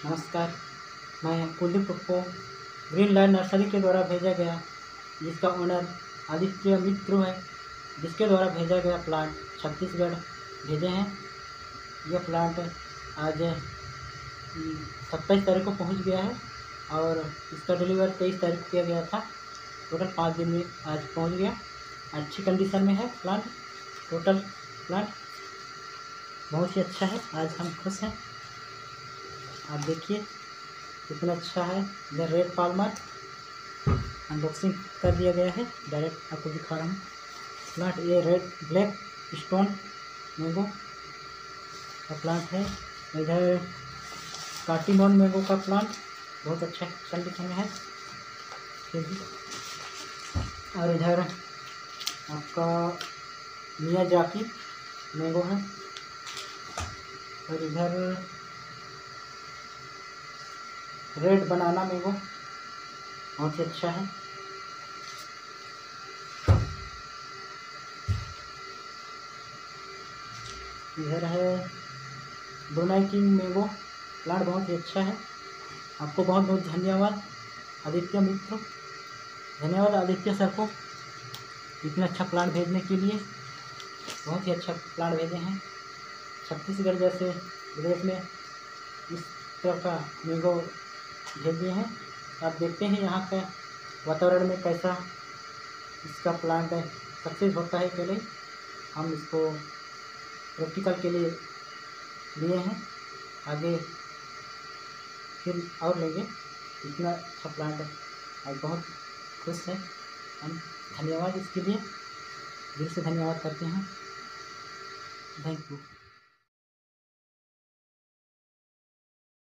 नमस्कार, मैं कुलदीप को ग्रीन लैंड नर्सरी के द्वारा भेजा गया, जिसका ओनर आदित्य मित्र है, जिसके द्वारा भेजा गया प्लांट छत्तीसगढ़ भेजे हैं। यह प्लांट आज 27 तारीख को पहुंच गया है और इसका डिलीवर 23 तारीख को किया गया था। टोटल 5 दिन में आज पहुंच गया। अच्छी कंडीशन में है प्लांट। टोटल प्लांट बहुत ही अच्छा है। आज हम खुश हैं। आप देखिए कितना अच्छा है। इधर रेड पाल्मर अनबॉक्सिंग कर दिया गया है। डायरेक्ट आपको दिखा रहा हूँ प्लांट। ये रेड ब्लैक स्टोन मैंगो का प्लांट है। इधर काटीमोन मैंगो का प्लांट बहुत अच्छा कंडीशन में है। और इधर आपका मियाजाकी मैंगो है। और इधर रेड बनाना मैंगो बहुत ही अच्छा है। इधर है ब्रुनाई किंग मैंगो प्लांट बहुत ही अच्छा है। आपको बहुत बहुत धन्यवाद आदित्य मित्र। धन्यवाद आदित्य सर को इतना अच्छा प्लांट भेजने के लिए। बहुत ही अच्छा प्लांट भेजे हैं। छत्तीसगढ़ जैसे प्रदेश में इस तरह का मैंगो भेज दिए हैं। आप देखते हैं यहाँ का वातावरण में कैसा इसका प्लांट सक्सेस होता है। पहले हम इसको प्रैक्टिकल के लिए लिए हैं, आगे फिर और लेंगे। इतना अच्छा प्लांट है। आज बहुत खुश है हम। धन्यवाद इसके लिए, दिल से धन्यवाद करते हैं। Thank you.